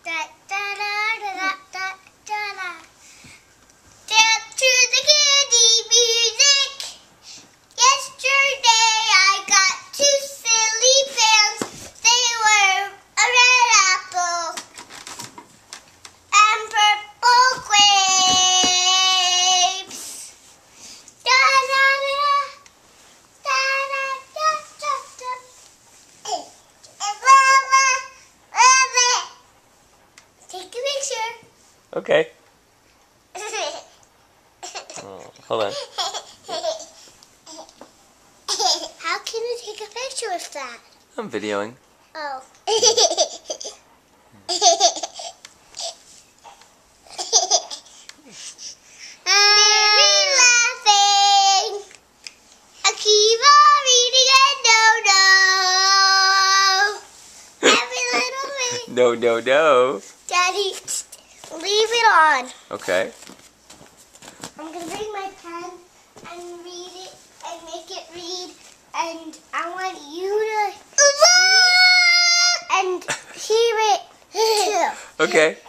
Da, da, da, da, da, da, da, da. Dance to the candy music. Yesterday I got two silly pants. They were a red apple and purple grapes. Da, da, da, da, da, da, da, da. Take a picture. Okay. Oh, hold on. How can you take a picture with that? I'm videoing. Oh. Baby laughing. I keep on reading and every little thing. No. Daddy, leave it on. Okay. I'm going to bring my pen and read it and make it read. And I want you to and hear it too. Okay.